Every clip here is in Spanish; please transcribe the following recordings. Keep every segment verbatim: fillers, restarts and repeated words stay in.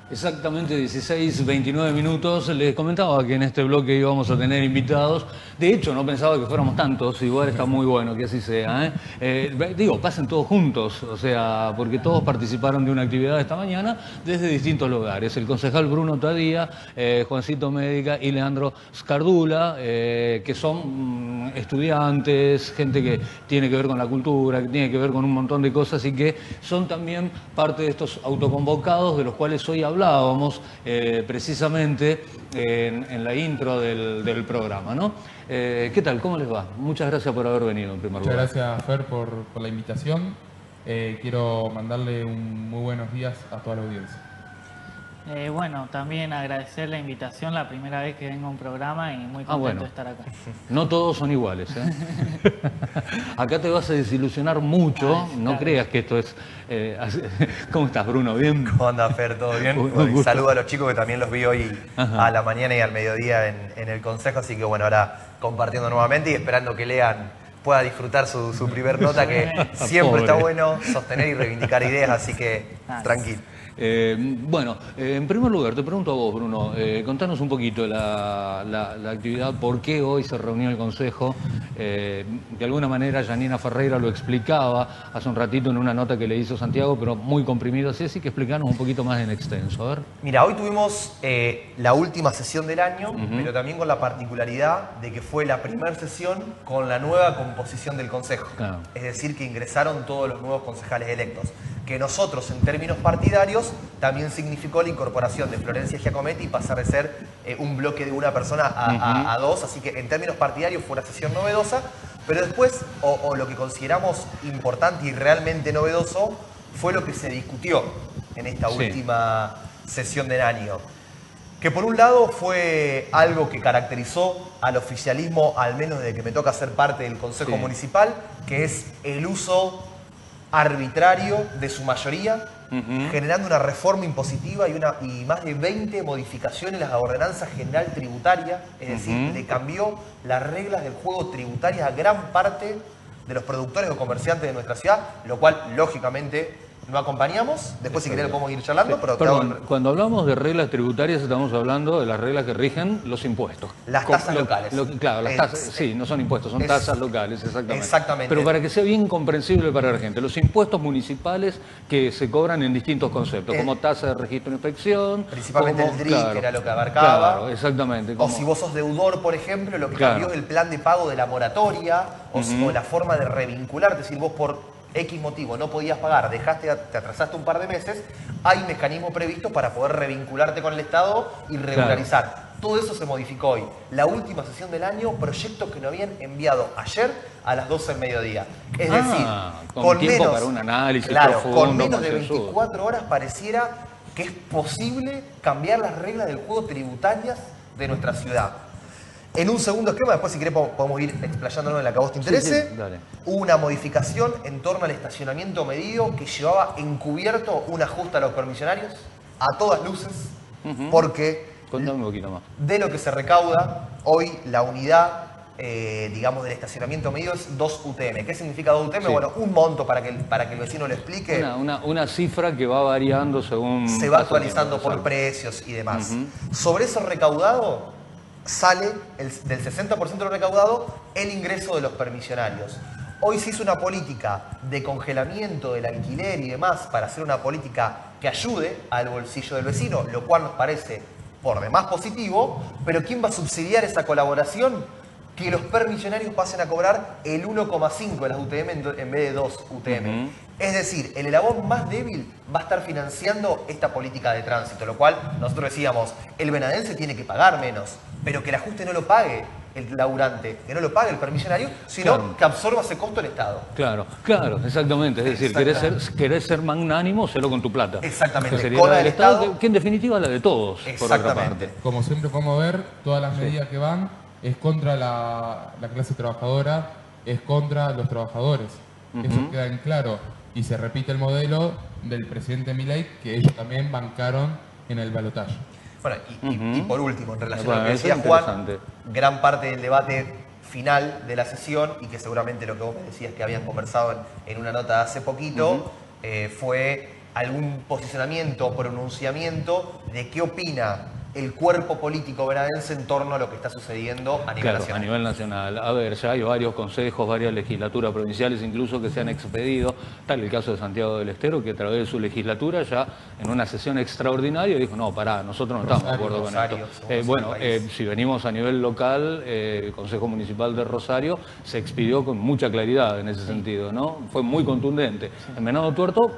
Exactamente dieciséis, veintinueve minutos. Les comentaba que en este bloque íbamos a tener invitados. De hecho, no pensaba que fuéramos tantos. Igual está muy bueno que así sea, ¿eh? Eh, digo, pasen todos juntos. O sea, porque todos participaron de una actividad esta mañana desde distintos lugares. El concejal Bruno Tadía, eh, Juancito Médica y Leandro Scardula, eh, que son mm, estudiantes, gente que tiene que ver con la cultura, que tiene que ver con un montón de cosas y que son también parte de estos autoconvocados de los cuales hoy hablamos. Hablábamos eh, precisamente en, en la intro del, del programa, ¿no? Eh, ¿Qué tal? ¿Cómo les va? Muchas gracias por haber venido en primer Muchas lugar. Muchas gracias, Fer, por, por la invitación. Eh, quiero mandarle un muy buenos días a toda la audiencia. Eh, bueno, también agradecer la invitación, la primera vez que vengo a un programa y muy contento ah, bueno. de estar acá. No todos son iguales, ¿eh? Acá te vas a desilusionar mucho, Ay, no claro. creas que esto es... Eh, ¿Cómo estás, Bruno? ¿Bien? ¿Cómo anda, Fer? ¿Todo bien? Un, un saludo a los chicos que también los vi hoy Ajá. a la mañana y al mediodía en, en el Consejo, así que bueno, ahora compartiendo nuevamente y esperando que lean pueda disfrutar su, su primer nota, que siempre Pobre. está bueno sostener y reivindicar ideas, así que ah, tranquilo. Eh, bueno, eh, en primer lugar, te pregunto a vos, Bruno, eh, contanos un poquito la, la, la actividad, por qué hoy se reunió el Consejo. Eh, de alguna manera, Janina Ferreira lo explicaba hace un ratito en una nota que le hizo Santiago, pero muy comprimido así, así que explicanos un poquito más en extenso. A ver. Mira, hoy tuvimos eh, la última sesión del año, uh-huh. pero también con la particularidad de que fue la primera sesión con la nueva composición del Consejo. Claro. Es decir, que ingresaron todos los nuevos concejales electos. Que nosotros, en términos partidarios, también significó la incorporación de Florencia Giacometti y pasar de ser eh, un bloque de una persona a, uh-huh. a, a dos. Así que en términos partidarios fue una sesión novedosa, pero después, o, o lo que consideramos importante y realmente novedoso, fue lo que se discutió en esta sí. última sesión del año. Que por un lado fue algo que caracterizó al oficialismo, al menos desde que me toca ser parte del Consejo sí. Municipal, que es el uso arbitrario de su mayoría, uh-huh. generando una reforma impositiva y, una, y más de veinte modificaciones en la ordenanza general tributaria, es decir, uh-huh. le cambió las reglas del juego tributarias a gran parte de los productores o comerciantes de nuestra ciudad, lo cual, lógicamente, no acompañamos. Después, si querés, podemos ir charlando. Sí. Pero Perdón, hago... cuando hablamos de reglas tributarias, estamos hablando de las reglas que rigen los impuestos. Las tasas lo, locales. Lo, claro, las tasas, es, sí, no son impuestos, son es, tasas locales, exactamente. Exactamente. Pero para que sea bien comprensible para la gente, los impuestos municipales que se cobran en distintos conceptos, el, como tasa de registro de inspección. Principalmente como, el D R I, claro, que era lo que abarcaba. Claro, exactamente. Como, o si vos sos deudor, por ejemplo, lo que claro. cambió es el plan de pago de la moratoria, o, uh-huh. o la forma de revincularte, es decir, vos por X motivo no podías pagar, dejaste, te atrasaste un par de meses, hay mecanismos previstos para poder revincularte con el Estado y regularizar. Claro. Todo eso se modificó hoy. La última sesión del año, proyectos que nos habían enviado ayer a las doce del mediodía. Es ah, decir, con, con tiempo menos, para un análisis claro, profundo, con menos de veinticuatro horas pareciera que es posible cambiar las reglas del juego tributarias de nuestra ciudad. En un segundo esquema, después si querés podemos ir explayándonos en la que a vos te interese, sí, sí, dale. Hubo una modificación en torno al estacionamiento medido que llevaba encubierto un ajuste a los permisionarios, a todas luces, uh-huh. porque Contame un poquito más. De lo que se recauda, hoy la unidad, eh, digamos, del estacionamiento medido es dos U T M. ¿Qué significa dos U T M? Sí. Bueno, un monto para que, para que el vecino lo explique. Una, una, una cifra que va variando según... Se va actualizando por precios y demás. Uh-huh. Sobre eso recaudado, sale el, del sesenta por ciento de lo recaudado el ingreso de los permisionarios. Hoy se hizo una política de congelamiento del alquiler y demás para hacer una política que ayude al bolsillo del vecino, lo cual nos parece por demás positivo, pero ¿quién va a subsidiar esa colaboración? Que los permisionarios pasen a cobrar el uno coma cinco de las U T M en vez de dos U T M. Uh-huh. Es decir, el eslabón más débil va a estar financiando esta política de tránsito, lo cual nosotros decíamos, el benadense tiene que pagar menos, pero que el ajuste no lo pague el laburante, que no lo pague el permisionario, sino claro. que absorba ese costo el Estado. Claro, claro, exactamente. Es decir, querés ser, querés ser magnánimo, selo con tu plata. Exactamente. Que sería con la del Estado, Estado que, que en definitiva es la de todos, por otra parte. Como siempre podemos ver, todas las medidas sí. que van es contra la, la clase trabajadora, es contra los trabajadores. Uh-huh. Eso queda en claro. Y se repite el modelo del presidente Milei, que ellos también bancaron en el balotaje. Bueno, y, uh-huh. y, y por último, en relación bueno, a lo que decía Juan, gran parte del debate final de la sesión, y que seguramente lo que vos me decías que habían conversado en, en una nota hace poquito, uh-huh. eh, fue algún posicionamiento o pronunciamiento de qué opina el cuerpo político bonaerense en torno a lo que está sucediendo a nivel claro, nacional. a nivel nacional. A ver, ya hay varios consejos, varias legislaturas provinciales incluso que se han expedido. Tal el caso de Santiago del Estero, que a través de su legislatura ya en una sesión extraordinaria dijo, no, pará, nosotros no estamos de acuerdo con Rosario, esto. Eh, bueno, eh, si venimos a nivel local, eh, el Consejo Municipal de Rosario se expidió con mucha claridad en ese sí. sentido, ¿no? Fue muy contundente. Sí. En Venado Tuerto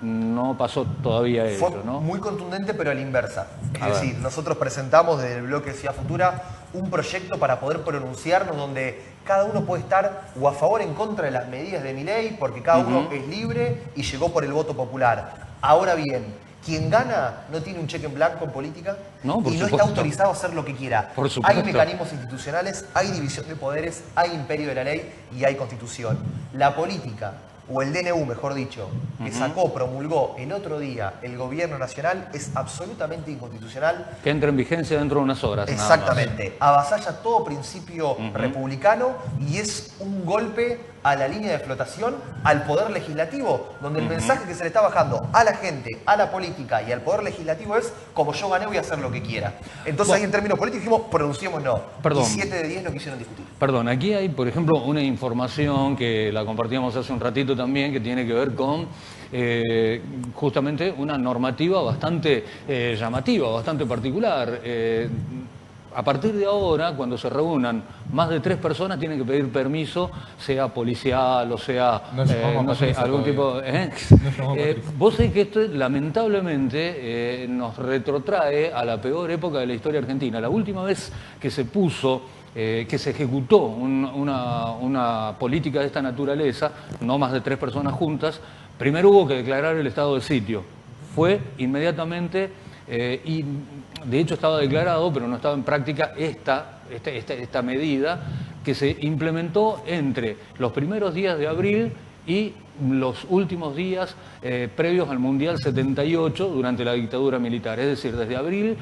no pasó todavía eso, Fue ¿no? muy contundente, pero a la inversa. Es a decir, ver. nosotros presentamos desde el bloque Ciudad Futura un proyecto para poder pronunciarnos donde cada uno puede estar o a favor o en contra de las medidas de Milei, porque cada uh-huh. uno es libre y llegó por el voto popular. Ahora bien, quien gana no tiene un cheque en blanco en política no, por y no supuesto. está autorizado a hacer lo que quiera. Por supuesto. Hay mecanismos institucionales, hay división de poderes, hay imperio de la ley y hay constitución. La política, o el D N U, mejor dicho, que uh-huh. sacó, promulgó el otro día el gobierno nacional, es absolutamente inconstitucional. Que entra en vigencia dentro de unas horas. Exactamente. Avasalla todo principio uh-huh. republicano y es un golpe a la línea de flotación, al poder legislativo, donde el uh-huh. mensaje que se le está bajando a la gente, a la política y al poder legislativo es, como yo gané voy a hacer lo que quiera. Entonces bueno. ahí en términos políticos dijimos, pronunciemos no. Perdón. Y siete de diez no quisieron discutir. Perdón, aquí hay, por ejemplo, una información que la compartíamos hace un ratito también, que tiene que ver con eh, justamente una normativa bastante eh, llamativa, bastante particular. Eh, A partir de ahora, cuando se reúnan más de tres personas, tienen que pedir permiso, sea policial o sea, no, eh, no sé, algún todavía. tipo... ¿eh? No eh, vos sabés que esto, lamentablemente, eh, nos retrotrae a la peor época de la historia argentina. La última vez que se puso, eh, que se ejecutó un, una, una política de esta naturaleza, no más de tres personas juntas, primero hubo que declarar el estado de sitio. Fue inmediatamente... Eh, y de hecho estaba declarado, pero no estaba en práctica esta, esta, esta, esta medida que se implementó entre los primeros días de abril y los últimos días eh, previos al Mundial setenta y ocho durante la dictadura militar. Es decir, desde abril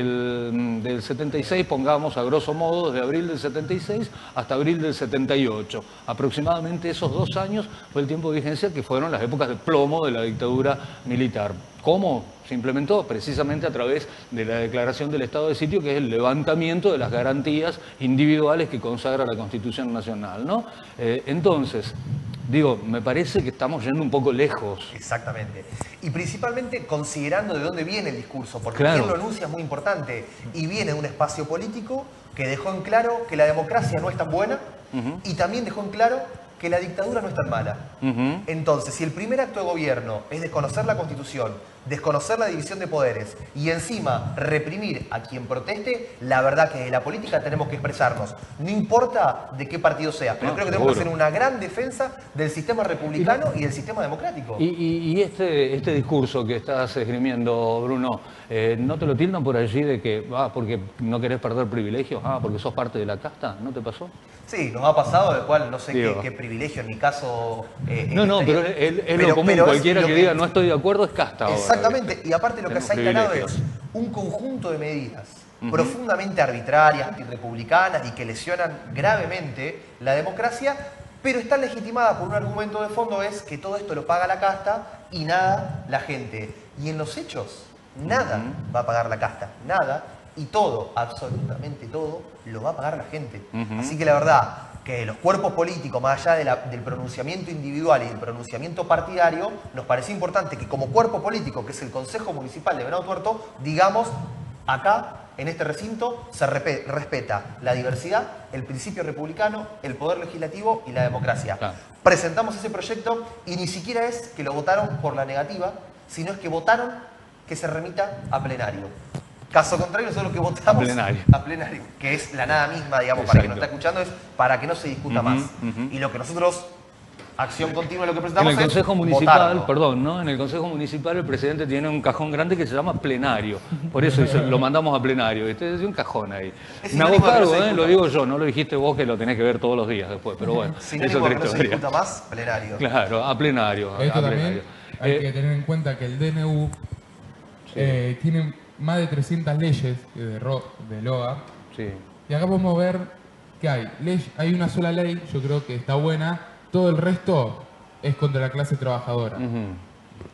del, del setenta y seis, pongamos a grosso modo, desde abril del setenta y seis hasta abril del setenta y ocho. Aproximadamente esos dos años fue el tiempo de vigencia que fueron las épocas de plomo de la dictadura militar. ¿Cómo se implementó? Precisamente a través de la declaración del estado de sitio, que es el levantamiento de las garantías individuales que consagra la Constitución Nacional, ¿no? Eh, entonces, digo, me parece que estamos yendo un poco lejos. Exactamente. Y principalmente considerando de dónde viene el discurso, porque claro. quien lo anuncia es muy importante. Y viene de un espacio político que dejó en claro que la democracia no es tan buena uh-huh. y también dejó en claro que la dictadura no es tan mala. Uh-huh. Entonces, si el primer acto de gobierno es desconocer la Constitución, desconocer la división de poderes y encima reprimir a quien proteste, la verdad que de la política tenemos que expresarnos. No importa de qué partido sea, pero no, creo que seguro. tenemos que hacer una gran defensa del sistema republicano y, y del sistema democrático. Y, y, y este, este discurso que estás esgrimiendo, Bruno, eh, ¿no te lo tildan por allí de que, ah, porque no querés perder privilegios, ah, porque sos parte de la casta? ¿No te pasó? Sí, nos ha pasado, del cual no sé qué, qué privilegio en mi caso... Eh, no, no, pero es, es pero, lo común, pero cualquiera es lo que, que diga no estoy de acuerdo es casta. Exactamente, ahora, y aparte lo que se ha instalado es un conjunto de medidas uh-huh. profundamente arbitrarias, antirrepublicanas y que lesionan gravemente la democracia, pero está legitimada por un argumento de fondo, es que todo esto lo paga la casta y nada la gente. Y en los hechos, nada uh-huh. va a pagar la casta, nada. Y todo, absolutamente todo, lo va a pagar la gente. Uh-huh. Así que la verdad, que los cuerpos políticos, más allá de la, del pronunciamiento individual y del pronunciamiento partidario, nos parece importante que como cuerpo político, que es el Consejo Municipal de Venado Tuerto, digamos, acá, en este recinto, se repe, respeta la diversidad, el principio republicano, el poder legislativo y la democracia. Claro. Presentamos ese proyecto y ni siquiera es que lo votaron por la negativa, sino es que votaron que se remita a plenario. Caso contrario, nosotros lo que votamos a plenario. a plenario, que es la nada misma, digamos, Exacto. para quien nos está escuchando, es para que no se discuta uh-huh, más. Uh-huh. Y lo que nosotros, acción continua, lo que presentamos en el es Consejo Municipal, votarlo. perdón, ¿no? En el Consejo Municipal el presidente tiene un cajón grande que se llama plenario. Por eso dice, lo mandamos a plenario. Este es un cajón ahí. Me hago cargo, ¿eh? Lo digo yo, no lo dijiste vos que lo tenés que ver todos los días después, pero bueno, es otra historia. No se discuta más, plenario. Claro, a plenario. Esto a también plenario. hay eh, que tener en cuenta que el D N U sí. eh, tiene más de trescientas leyes de, ro, de L O A. Sí. Y acá podemos ver que hay, ley, hay una sola ley, yo creo que está buena, todo el resto es contra la clase trabajadora. Uh-huh.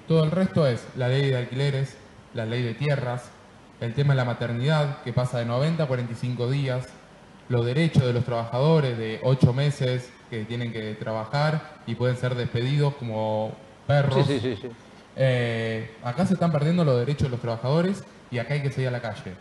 Todo el resto es la ley de alquileres, la ley de tierras, el tema de la maternidad, que pasa de noventa a cuarenta y cinco días, los derechos de los trabajadores de ocho meses que tienen que trabajar y pueden ser despedidos como perros. Sí, sí, sí, sí. Eh, acá se están perdiendo los derechos de los trabajadores y acá hay que seguir a la calle.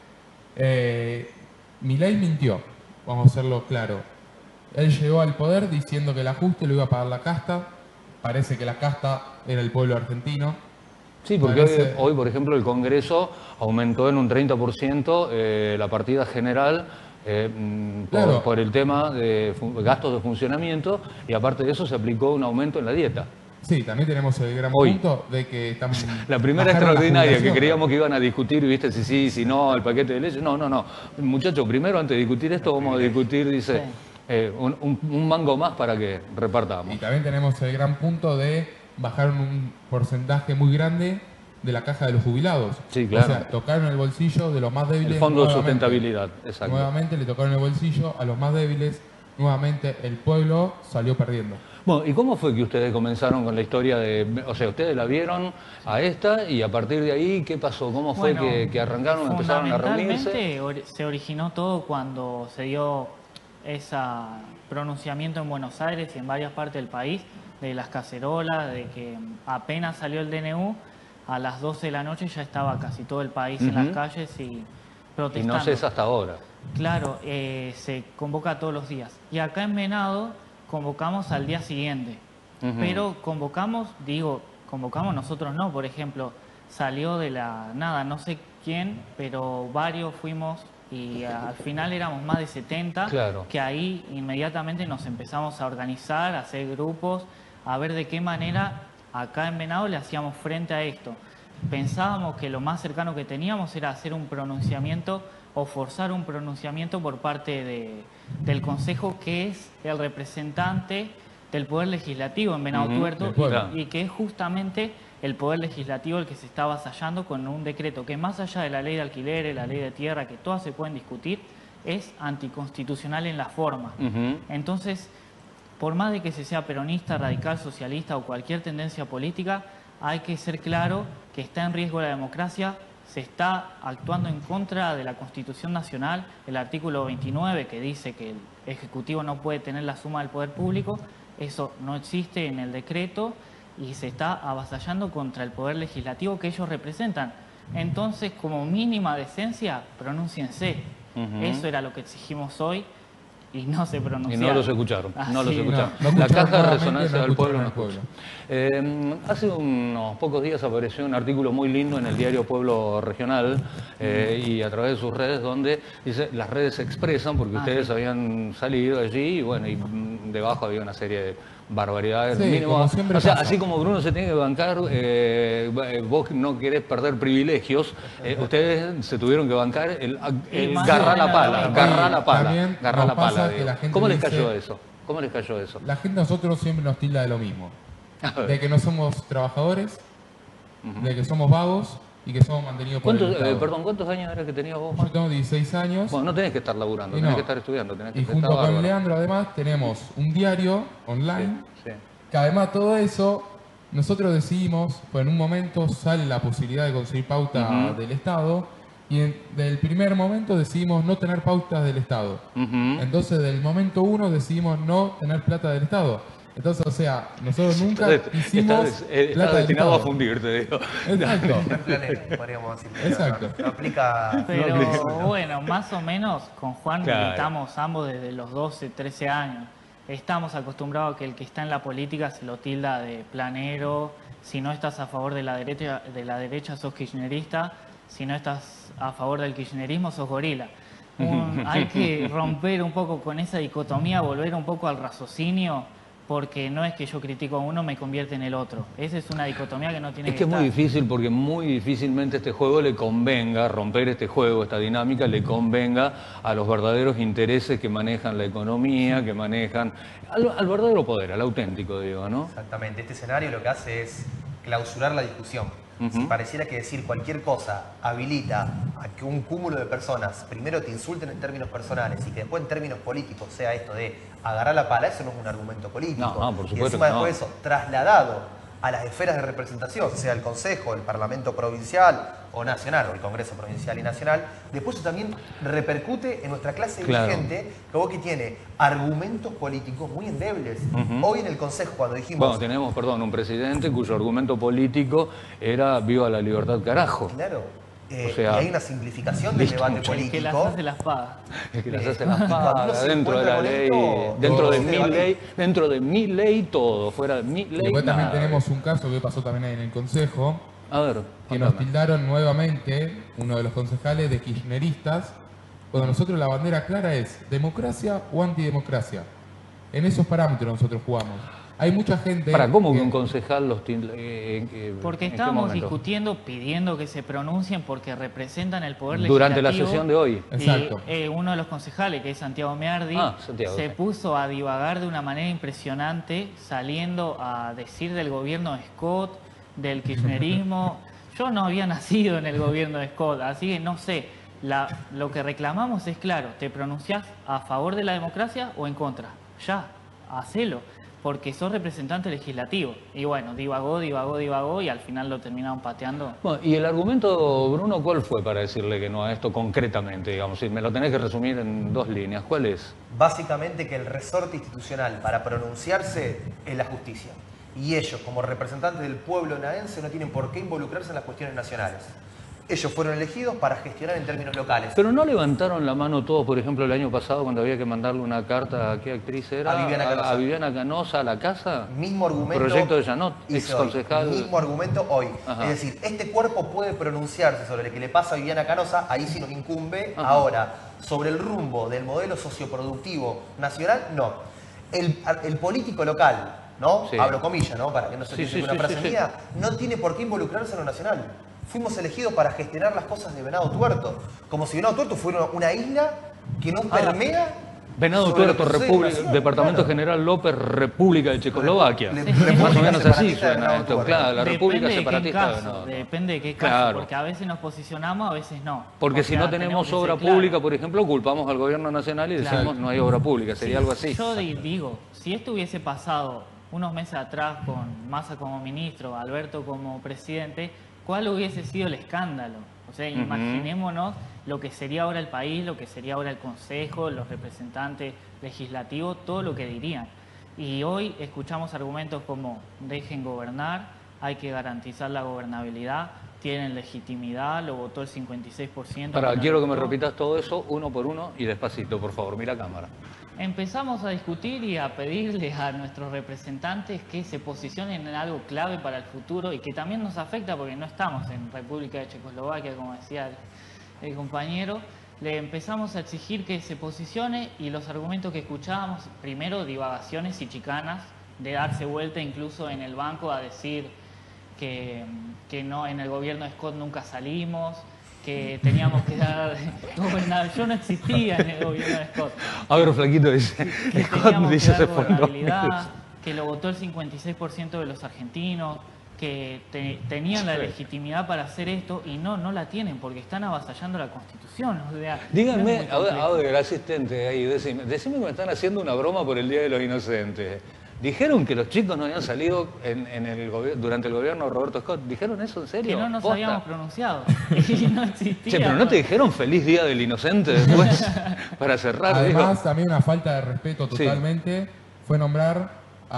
Eh, Milei mintió, vamos a hacerlo claro. Él llegó al poder diciendo que el ajuste lo iba a pagar la casta. Parece que la casta era el pueblo argentino. Sí, porque Parece... hoy, hoy, por ejemplo, el Congreso aumentó en un treinta por ciento eh, la partida general eh, por, claro. por el tema de gastos de funcionamiento, y aparte de eso se aplicó un aumento en la dieta. Sí, también tenemos el gran Hoy. punto de que estamos... La primera extraordinaria que creíamos que iban a discutir, viste, si sí, si no, el paquete de leyes. No, no, no. Muchachos, primero antes de discutir esto vamos a discutir, dice, sí. eh, un, un, un mango más para que repartamos. Y también tenemos el gran punto de bajar un porcentaje muy grande de la caja de los jubilados. Sí, claro. O sea, tocaron el bolsillo de los más débiles. El fondo de sustentabilidad, exacto. Nuevamente le tocaron el bolsillo a los más débiles. Nuevamente el pueblo salió perdiendo. Bueno, ¿y cómo fue que ustedes comenzaron con la historia de... O sea, ustedes la vieron a esta y a partir de ahí, ¿qué pasó? ¿Cómo fue bueno, que, que arrancaron, empezaron a reunirse? Or se originó todo cuando se dio ese pronunciamiento en Buenos Aires y en varias partes del país de las cacerolas, de que apenas salió el D N U, a las doce de la noche ya estaba casi todo el país uh-huh. en las calles y protestando. Y no cesa hasta ahora. Claro, eh, se convoca todos los días. Y acá en Venado convocamos al día siguiente. Uh-huh. Pero convocamos, digo, convocamos nosotros no, por ejemplo, salió de la nada, no sé quién, pero varios fuimos y al final éramos más de setenta, claro. que ahí inmediatamente nos empezamos a organizar, a hacer grupos, a ver de qué manera acá en Venado le hacíamos frente a esto. Pensábamos que lo más cercano que teníamos era hacer un pronunciamiento o forzar un pronunciamiento por parte de, del Consejo, que es el representante del Poder Legislativo en Venado uh-huh, Tuerto, y, y que es justamente el Poder Legislativo el que se está avasallando con un decreto que, más allá de la ley de alquileres, la ley de tierra, que todas se pueden discutir, es anticonstitucional en la forma. Uh-huh. Entonces, por más de que se sea peronista, radical, socialista o cualquier tendencia política, hay que ser claro que está en riesgo la democracia. Se está actuando en contra de la Constitución Nacional, el artículo veintinueve, que dice que el Ejecutivo no puede tener la suma del poder público. Eso no existe en el decreto y se está avasallando contra el Poder Legislativo que ellos representan. Entonces, como mínima decencia, pronúnciense. Uh-huh. Eso era lo que exigimos hoy y no se pronunciaron. Y no los escucharon, Así no los escucharon. No, no la caja de resonancia no del pueblo no pueblo. Eh, hace unos pocos días apareció un artículo muy lindo en el diario Pueblo Regional eh, y a través de sus redes, donde dice, las redes se expresan porque ah, ustedes sí. habían salido allí y bueno, y debajo había una serie de barbaridades. Sí, mínimo, o sea, pasa. Así como Bruno se tiene que bancar, eh, vos no querés perder privilegios, eh, ustedes se tuvieron que bancar el, el garrar la pala, garrar la pala, garrar la pala. ¿Cómo les cayó eso? ¿Cómo les cayó eso? La gente, nosotros siempre nos tilda de lo mismo. De que no somos trabajadores, uh-huh. de que somos vagos y que somos mantenidos por el Estado. Eh, perdón, ¿cuántos años era que tenías vos? Yo tengo dieciséis años. Bueno, no tenés que estar laburando, tenés no. que estar estudiando. Tenés que y junto con bárbaro. Leandro, además, tenemos un diario online, sí, sí. que además todo eso, nosotros decidimos, pues en un momento sale la posibilidad de conseguir pauta uh-huh. del Estado, y en, del primer momento decidimos no tener pautas del Estado. Uh-huh. Entonces, del momento uno decidimos no tener plata del Estado. Entonces, o sea, nosotros nunca está, hicimos está, está, está destinado a fundir, te digo. Exacto. Podríamos decir. Exacto. No, no aplica. Pero no aplica. bueno, más o menos con Juan claro. militamos ambos desde los doce, trece años. Estamos acostumbrados a que el que está en la política se lo tilda de planero. Si no estás a favor de la derecha, de la derecha sos kirchnerista. Si no estás a favor del kirchnerismo sos gorila. Un, hay que romper un poco con esa dicotomía, volver un poco al raciocinio, porque no es que yo critico a uno me convierte en el otro. Esa es una dicotomía que no tiene es que que Es que estar. es muy difícil, porque muy difícilmente este juego le convenga, romper este juego, esta dinámica, le convenga a los verdaderos intereses que manejan la economía, que manejan al, al verdadero poder, al auténtico, digo, ¿no? Exactamente. Este escenario lo que hace es clausurar la discusión. Uh-huh. Si pareciera que decir cualquier cosa habilita a que un cúmulo de personas primero te insulten en términos personales y que después en términos políticos sea esto de agarrar la pala, eso no es un argumento político. No, no, por supuesto y encima que no. después de eso, trasladado a las esferas de representación, sea el Consejo, el Parlamento Provincial o Nacional, o el Congreso Provincial y Nacional, después eso también repercute en nuestra clase dirigente, claro, que vos que tiene argumentos políticos muy endebles. Uh-huh. Hoy en el Consejo, cuando dijimos... Bueno, tenemos, perdón, un presidente cuyo argumento político era viva la libertad, carajo. Claro. Eh, o sea, y hay una simplificación del debate político. Que las hace las pagas. Es que las hace las pagas, dentro de la ley, esto, dentro de mi ley, dentro de mi ley todo, fuera de mi ley. Después también tenemos un caso que pasó también en el Consejo, a ver, que nos tildaron nuevamente, uno de los concejales, de kirchneristas, cuando nosotros la bandera clara es democracia o antidemocracia. En esos parámetros nosotros jugamos. Hay mucha gente... ¿Para cómo que un concejal los tiene? Eh, eh, porque estábamos discutiendo, pidiendo que se pronuncien porque representan el poder durante legislativo. Durante la sesión de hoy. Exacto. Y eh, uno de los concejales, que es Santiago Meardi, ah, Santiago, se sí. puso a divagar de una manera impresionante, saliendo a decir del gobierno de Scott, del kirchnerismo. Yo no había nacido en el gobierno de Scott, así que no sé. La, lo que reclamamos es claro, ¿te pronunciás a favor de la democracia o en contra? Ya, hacelo. Porque sos representante legislativo. Y bueno, divagó, divagó, divagó y al final lo terminaron pateando. Bueno, y el argumento, Bruno, ¿cuál fue para decirle que no a esto concretamente? Digamos, si me lo tenés que resumir en dos líneas, ¿cuál es? Básicamente que el resorte institucional para pronunciarse es la justicia. Y ellos, como representantes del pueblo bonaerense, no tienen por qué involucrarse en las cuestiones nacionales. Ellos fueron elegidos para gestionar en términos locales. Pero no levantaron la mano todos, por ejemplo, el año pasado cuando había que mandarle una carta a qué actriz era, a Viviana Canosa, a, a, Viviana Canosa a la casa. Mismo argumento. Proyecto de Janot, ex concejal. Mismo argumento hoy. Ajá. Es decir, este cuerpo puede pronunciarse sobre lo que le pasa a Viviana Canosa, ahí sí nos incumbe. Ajá. Ahora, sobre el rumbo del modelo socioproductivo nacional, no. El, el político local, ¿no? Sí. Abro comillas, ¿no? Para que no se sí, entienda sí, una sí, frase sí, mía, sí. no tiene por qué involucrarse en lo nacional. Fuimos elegidos para gestionar las cosas de Venado Tuerto. Como si Venado Tuerto fuera una isla que no permea... Ah, Venado Tuerto, República, Departamento claro. General López, República de Checoslovaquia. Le, le, Más o menos así suena esto. Claro, la República depende Separatista de de Venado. Depende de qué caso, claro. Porque a veces nos posicionamos, a veces no. Porque o si sea, no tenemos obra claro. pública, por ejemplo, culpamos al gobierno nacional y decimos claro. no hay obra pública. Sería sí, algo así. Yo digo, si esto hubiese pasado unos meses atrás con Massa como ministro, Alberto como presidente, ¿cuál hubiese sido el escándalo? O sea, uh-huh. imaginémonos lo que sería ahora el país, lo que sería ahora el Consejo, los representantes legislativos, todo lo que dirían. Y hoy escuchamos argumentos como dejen gobernar, hay que garantizar la gobernabilidad, tienen legitimidad, lo votó el cincuenta y seis por ciento. Ahora, quiero que me repitas todo eso uno por uno y despacito, por favor, mira la cámara. Empezamos a discutir y a pedirles a nuestros representantes que se posicionen en algo clave para el futuro y que también nos afecta porque no estamos en República de Checoslovaquia, como decía el, el compañero. Le empezamos a exigir que se posicione y los argumentos que escuchábamos, primero divagaciones y chicanas, de darse vuelta incluso en el banco a decir que, que no, en el gobierno de Scott nunca salimos, que teníamos que dar gobernabilidad. Yo no existía en el gobierno de Scott. A ver, flaquito dice, que teníamos que dar gobernabilidad, que lo votó el cincuenta y seis por ciento de los argentinos, que te, tenían la legitimidad para hacer esto y no, no la tienen porque están avasallando la Constitución. O sea, díganme, no a, ver, a ver, asistente ahí, decime, decime que me están haciendo una broma por el Día de los Inocentes. Dijeron que los chicos no habían salido en, en el durante el gobierno de Roberto Scott. ¿Dijeron eso en serio? Que no nos ¿Posta? habíamos pronunciado. Y no existía. Che, pero ¿no te dijeron feliz Día del Inocente después? Para cerrar. Además, digo. también una falta de respeto totalmente sí. fue nombrar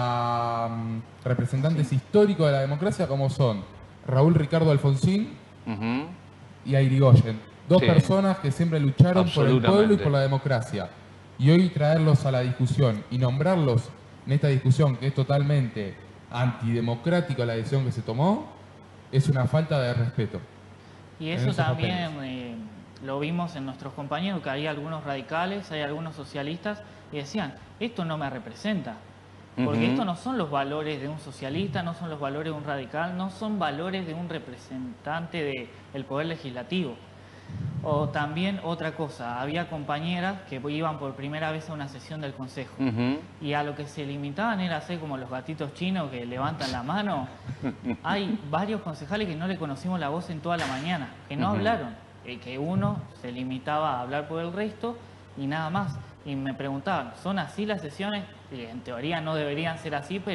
a um, representantes sí. históricos de la democracia como son Raúl Ricardo Alfonsín uh-huh. y a Irigoyen. Dos sí. personas que siempre lucharon por el pueblo y por la democracia. Y hoy traerlos a la discusión y nombrarlos en esta discusión que es totalmente antidemocrática la decisión que se tomó, es una falta de respeto. Y eso también eh, lo vimos en nuestros compañeros, que hay algunos radicales, hay algunos socialistas, y decían, esto no me representa. Porque uh-huh. estos no son los valores de un socialista, no son los valores de un radical, no son valores de un representante del Poder Legislativo. O también otra cosa, había compañeras que iban por primera vez a una sesión del Consejo uh-huh. y a lo que se limitaban era hacer como los gatitos chinos que levantan la mano. Hay varios concejales que no le conocimos la voz en toda la mañana, que no uh-huh. hablaron, eh, que uno se limitaba a hablar por el resto y nada más. Y me preguntaban, ¿son así las sesiones? Y en teoría no deberían ser así, pero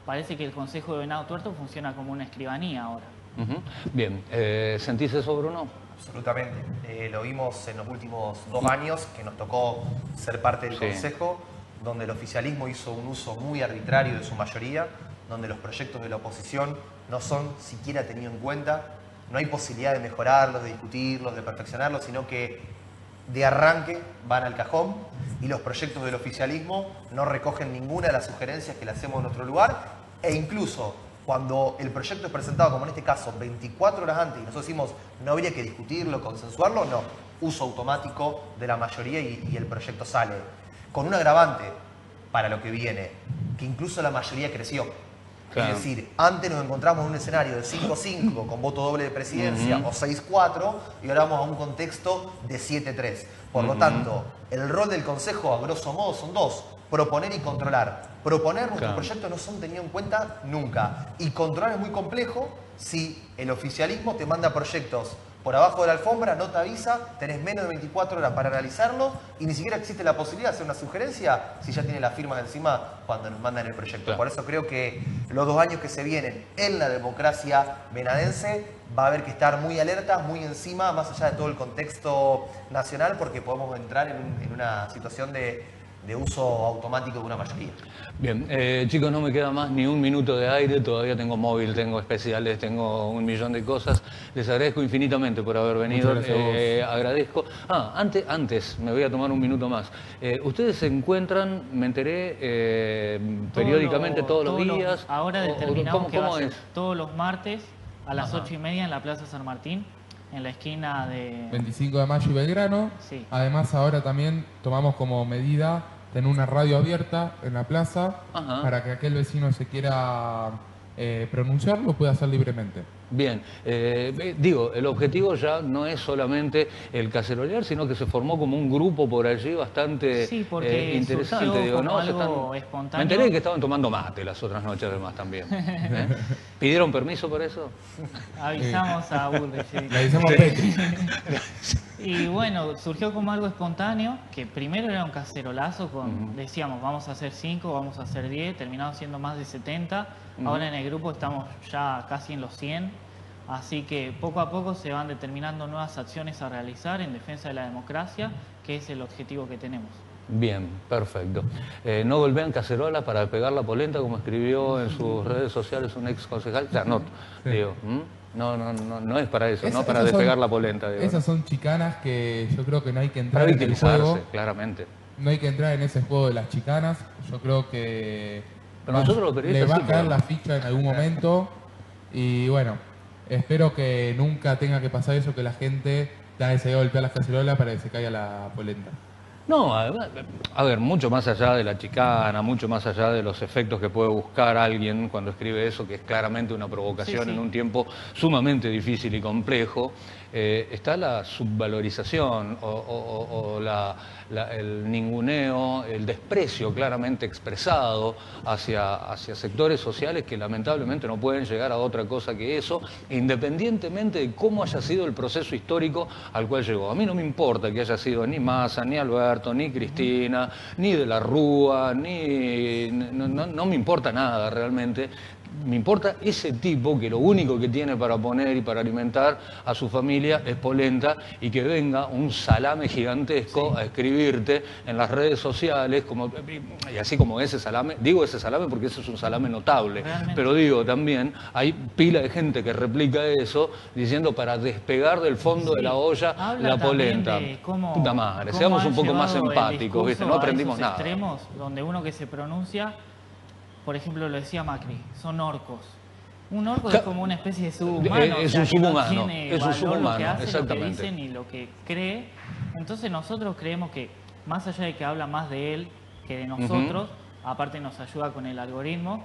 parece que el Consejo de Venado Tuerto funciona como una escribanía ahora. Uh-huh. Bien, eh, ¿sentís eso, Bruno? Absolutamente. Eh, lo vimos en los últimos dos años que nos tocó ser parte del sí. Consejo, donde el oficialismo hizo un uso muy arbitrario de su mayoría, donde los proyectos de la oposición no son siquiera tenidos en cuenta, no hay posibilidad de mejorarlos, de discutirlos, de perfeccionarlos, sino que de arranque van al cajón y los proyectos del oficialismo no recogen ninguna de las sugerencias que le hacemos en nuestro lugar, e incluso cuando el proyecto es presentado, como en este caso, veinticuatro horas antes, y nosotros decimos no habría que discutirlo, consensuarlo, no, uso automático de la mayoría y, y el proyecto sale. Con un agravante para lo que viene, que incluso la mayoría creció. Claro. Es decir, antes nos encontramos en un escenario de cinco cinco con voto doble de presidencia uh-huh. o seis cuatro y ahora vamos a un contexto de siete tres. Por uh-huh. lo tanto, el rol del Consejo, a grosso modo, son dos. Proponer y controlar. Proponer nuestros claro. proyectos no son tenidos en cuenta nunca. Y controlar es muy complejo si el oficialismo te manda proyectos por abajo de la alfombra, no te avisa, tenés menos de veinticuatro horas para analizarlo y ni siquiera existe la posibilidad de hacer una sugerencia si ya tiene las firmas encima cuando nos mandan el proyecto. Claro. Por eso creo que los dos años que se vienen en la democracia venadense va a haber que estar muy alerta, muy encima, más allá de todo el contexto nacional, porque podemos entrar en, un, en una situación de, de uso automático de una mayoría. Bien, eh, chicos, no me queda más ni un minuto de aire, todavía tengo móvil, tengo especiales, tengo un millón de cosas. Les agradezco infinitamente por haber venido, eh, agradezco. Ah, antes, antes, me voy a tomar un minuto más. Eh, ustedes se encuentran, me enteré, eh, periódicamente todo lo, todos los todo días. Lo, ahora determinamos ¿Cómo, que cómo va a ser es? Todos los martes a las Ajá. ocho y media en la Plaza San Martín, en la esquina de... veinticinco de mayo y Belgrano. Sí. Además, ahora también tomamos como medida tener una radio abierta en la plaza. Ajá. Para que aquel vecino se quiera eh, pronunciar, lo pueda hacer libremente. Bien, eh, digo, el objetivo ya no es solamente el cacerolear, sino que se formó como un grupo por allí bastante sí, porque eh, interesante. Digo, ¿no? Algo están... espontáneo. Me enteré que estaban tomando mate las otras noches además también. ¿Eh? ¿Pidieron permiso por eso? Avisamos a Urbe, sí. Le avisamos a Petri. Y bueno, surgió como algo espontáneo, que primero era un cacerolazo, con, uh-huh. decíamos, vamos a hacer cinco, vamos a hacer diez, terminamos siendo más de setenta. Uh-huh. Ahora en el grupo estamos ya casi en los cien, así que poco a poco se van determinando nuevas acciones a realizar en defensa de la democracia, que es el objetivo que tenemos. Bien, perfecto. Eh, no golpean cacerola para pegar la polenta, como escribió en sus redes sociales un ex concejal. Ya, no, sí. digo, ¿m? No, no, no, no es para eso, Esa, no para despegar son, la polenta. Digo, esas ¿no? son chicanas que yo creo que no hay que entrar para en el juego. Claramente. No hay que entrar en ese juego de las chicanas. Yo creo que Pero nosotros los le va a sí, caer pero... la ficha en algún momento. Y bueno, espero que nunca tenga que pasar eso, que la gente tenga que golpear las cacerolas para que se caiga la polenta. No, a, a ver, mucho más allá de la chicana, mucho más allá de los efectos que puede buscar alguien cuando escribe eso, que es claramente una provocación sí, sí. en un tiempo sumamente difícil y complejo, eh, está la subvalorización o, o, o la, la, el ninguneo, el desprecio claramente expresado hacia, hacia sectores sociales que lamentablemente no pueden llegar a otra cosa que eso, independientemente de cómo haya sido el proceso histórico al cual llegó. A mí no me importa que haya sido ni Massa, ni Alberto, ni Cristina, ni de la Rúa, ni no, no, no me importa nada realmente. Me importa ese tipo que lo único que tiene para poner y para alimentar a su familia es polenta, y que venga un salame gigantesco sí. a escribirte en las redes sociales, como, y así como ese salame, digo ese salame porque ese es un salame notable, realmente. Pero digo también, hay pila de gente que replica eso diciendo para despegar del fondo sí. de la olla Habla la polenta. Cómo, Puta madre, seamos un poco más empáticos, ¿viste? No aprendimos nada. Extremos donde uno que se pronuncia, por ejemplo, lo decía Macri, son orcos. Un orco es como una especie de subhumano. Es un subhumano, no es un subhumano, lo que hace, exactamente. Lo que dice ni lo que cree. Entonces nosotros creemos que, más allá de que habla más de él que de nosotros, uh-huh. aparte nos ayuda con el algoritmo,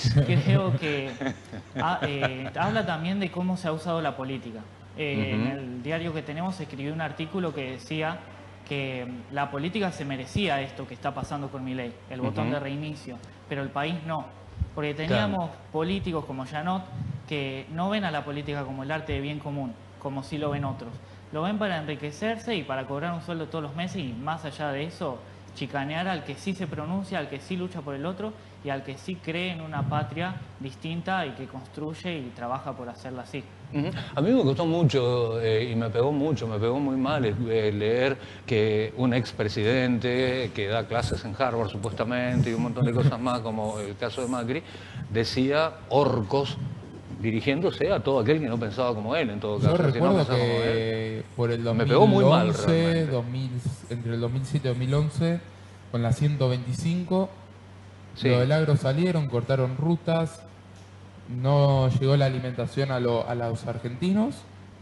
creo que ha, eh, habla también de cómo se ha usado la política. Eh, uh-huh. En el diario que tenemos escribió un artículo que decía que la política se merecía esto que está pasando con Milei, el botón uh-huh. de reinicio, pero el país no, porque teníamos claro. políticos como Janot que no ven a la política como el arte de bien común, como sí lo ven otros. Lo ven para enriquecerse y para cobrar un sueldo todos los meses, y más allá de eso, chicanear al que sí se pronuncia, al que sí lucha por el otro, y al que sí cree en una patria distinta y que construye y trabaja por hacerla así. Uh-huh. A mí me costó mucho eh, y me pegó mucho, me pegó muy mal eh, leer que un expresidente que da clases en Harvard supuestamente y un montón de cosas más, como el caso de Macri, decía orcos dirigiéndose a todo aquel que no pensaba como él, en todo caso. Yo recuerdo que, no que por el dos mil once, me pegó muy mal, realmente. dos mil, entre el dos mil siete y dos mil once, con la ciento veinticinco, sí. Los del agro salieron, cortaron rutas, no llegó la alimentación a, lo, a los argentinos.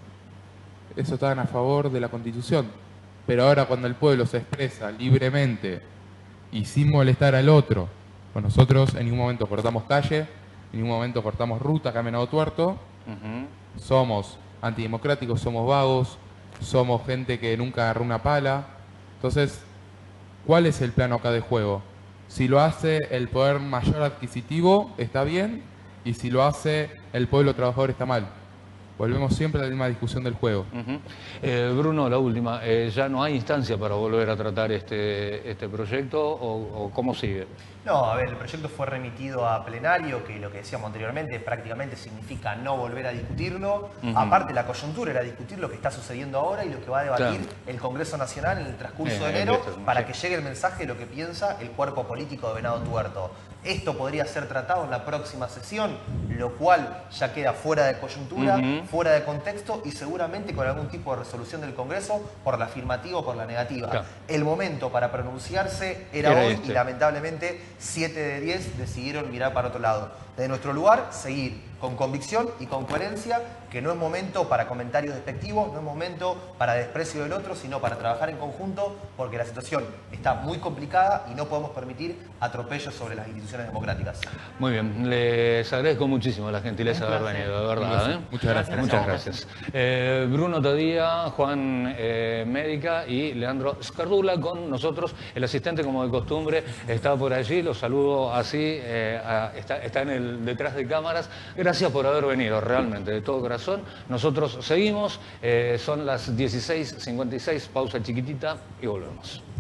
Eso estaban a favor de la Constitución. Pero ahora cuando el pueblo se expresa libremente y sin molestar al otro, pues nosotros en ningún momento cortamos calle, en ningún momento cortamos ruta, Caminado Tuerto. Uh-huh. Somos antidemocráticos, somos vagos, somos gente que nunca agarró una pala. Entonces, ¿cuál es el plano acá de juego? Si lo hace el poder mayor adquisitivo, está bien, y si lo hace el pueblo trabajador, está mal. Volvemos siempre a la misma discusión del juego. Uh-huh. eh, Bruno, la última. Eh, ¿Ya no hay instancia para volver a tratar este, este proyecto o, o cómo sigue? No, a ver, el proyecto fue remitido a plenario, que lo que decíamos anteriormente prácticamente significa no volver a discutirlo. Uh-huh. Aparte, la coyuntura era discutir lo que está sucediendo ahora y lo que va a debatir claro. el Congreso Nacional en el transcurso eh, de enero el para que llegue el mensaje de lo que piensa el cuerpo político de Venado Tuerto. Esto podría ser tratado en la próxima sesión, lo cual ya queda fuera de coyuntura, uh-huh. fuera de contexto y seguramente con algún tipo de resolución del Congreso por la afirmativa o por la negativa. Claro. El momento para pronunciarse era, era hoy este. y lamentablemente siete de diez decidieron mirar para otro lado. De nuestro lugar, seguir con convicción y con coherencia, que no es momento para comentarios despectivos, no es momento para desprecio del otro, sino para trabajar en conjunto, porque la situación está muy complicada y no podemos permitir atropellos sobre las instituciones democráticas. Muy bien, les agradezco muchísimo la gentileza de haber venido, de verdad. ¿eh? Muchas gracias. Muchas gracias. Eh, Bruno Tadía, Juan eh, Médica y Leandro Scardula con nosotros. El asistente, como de costumbre, está por allí. Los saludo así, eh, a, está, está en el detrás de cámaras. Gracias por haber venido, realmente, de todo corazón. Nosotros seguimos, eh, son las dieciséis cincuenta y seis, pausa chiquitita y volvemos.